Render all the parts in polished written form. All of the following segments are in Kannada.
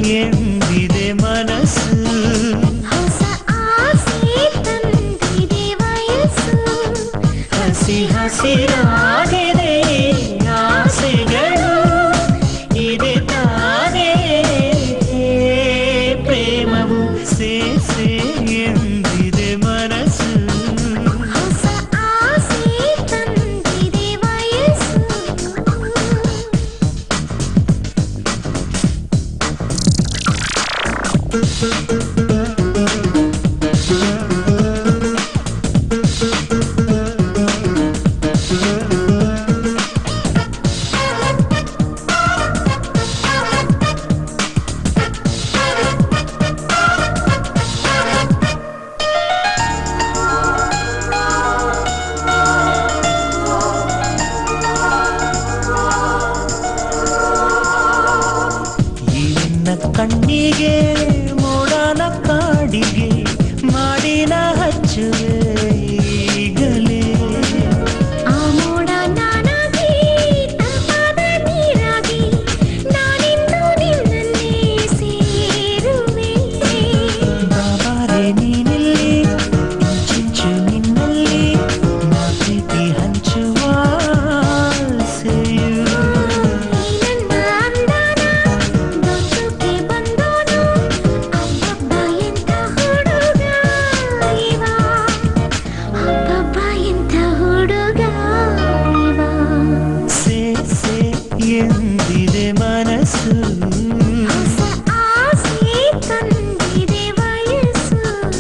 ಎಂದಿದೆ ಮನಸ್ಸು ಹೊಸ ಆಸೆ ತಂದಿದೆ ವಯಸ್ಸು ಹಸಿ ಹಸಿರಾಗಿದೆ ಆಸೆಗಳು ಇದೆ ತಾನೇ ಪ್ರೇಮವು ಸೇಸೆ ಎಂದಿದೆ ಮನಸ್ಸು ಹೊಸ ಆಸೆ ತಂದಿದೆ ವಯಸ್ಸು ಕಣ್ಣಿಗೆ ಮೋಡನ ಕಾಡಿಗೆ ಮಾಡಿನ ಹಚ್ಚುವೆ ಈಗಲೇ ಆ ಮೋಡ ನಾನಾಗಿ ತಂಪಾದ ನೀರಾಗಿ ನಾನಿಂದು ನಿನ್ನನ್ನೇ ಸೇರುವೆ ಬಾಬಾರೆ ನೀನಲ್ಲಿ ಇಂಚಿಂಚು ನಿನ್ನಲ್ಲಿ ನಾ ಪ್ರೀತಿ ಹಂಚುವ ಆಸೆಯು ನನ್ನ ಅಂದಾನ ದೊಡ್ಡಕ್ಕೆ ಬಂದೋನು ಅಬ್ಬಬ್ಬ ಎಂಥ ಹುಡುಗ ಇವ ಅಬ್ಬಬ್ಬ ಎಂಥ ಹುಡುಗ ಇವ ಸೇಸೆ ಎಂದಿದೆ ಮನಸ್ಸು ಹೊಸ ಆಸೆ ತಂದಿದೆ ವಯಸ್ಸು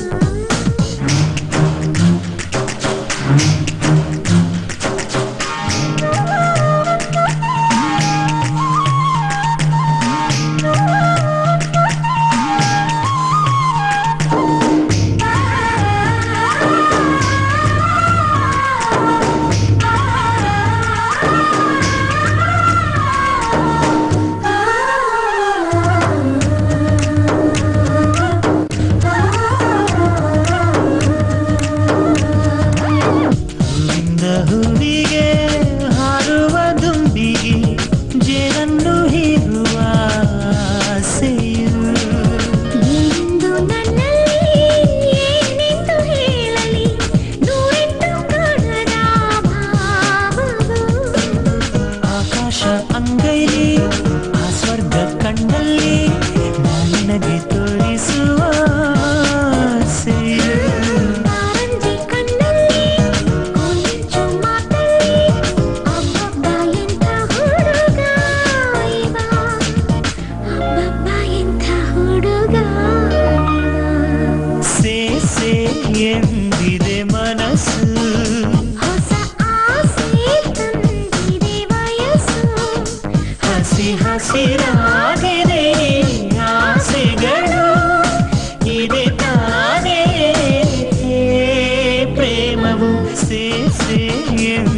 ಹೂವಿಂದ ಹೂವಿಗೆ ಹಾರುವ ದುಂಬಿಗೆ ಜೇನನ್ನು ಹೀರುವ ಆಸೆಯು ಎಂದು ನನ್ನಲ್ಲಿ ಏನೆಂದು ಹೇಳಲಿ ನೂರೆಂಟು ಕಾಣದ ಭಾವವು ಆಕಾಶ ಅಂಗೈಲಿ ಆ ಸ್ವರ್ಗ ಕಣ್ಣಲ್ಲಿ ನಿನಗೆ ತೋರಿಸುವ ಆಸೆಯು ಕಾರಂಜಿ ಕಣ್ಣಲ್ಲಿ ಕೊಂಚು ಮಾತಲ್ಲಿ ಅಬ್ಬಬ್ಬ ಎಂಥ ಹುಡುಗ ಇವ ಅಬ್ಬಬ್ಬ ಎಂಥ ಹುಡುಗ ಇವ ಸೇಸೆ ಎಂದಿದೆ ಮನಸ್ಸು ಹೊಸ ಆಸೆ ತಂದಿದೆ ವಯಸ್ಸು ಹಸಿ ಹಸಿರಾಗಿದೆ ಆಸೆಗಳು ಇದೆ ತಾನೇ ಪ್ರೇಮವು ಸೇಸೆ